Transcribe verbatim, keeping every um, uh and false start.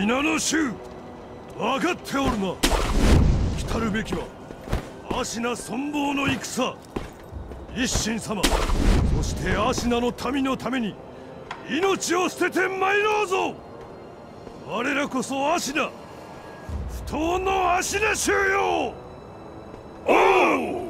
皆の衆、分かっておるな。来るべきは芦名存亡の戦。一心様、そして芦名の民のために命を捨てて参ろうぞ。我らこそ芦名、不当の芦名衆よ。おう。